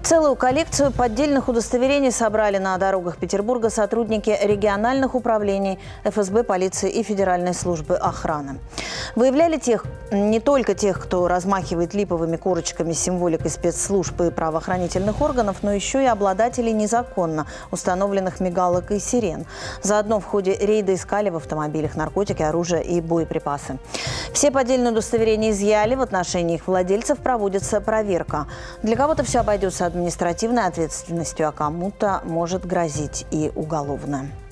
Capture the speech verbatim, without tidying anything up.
Целую коллекцию поддельных удостоверений собрали на дорогах Петербурга сотрудники региональных управлений эф эс бэ, полиции и Федеральной службы охраны. Выявляли тех, не только тех, кто размахивает липовыми корочками с символикой спецслужб и правоохранительных органов, но еще и обладателей незаконно установленных мигалок и сирен. Заодно в ходе рейда искали в автомобилях наркотики, оружие и боеприпасы. Все поддельные удостоверения изъяли, в отношении их владельцев проводится проверка. Для кого-то все обойдется административной ответственностью, а кому-то может грозить и уголовная.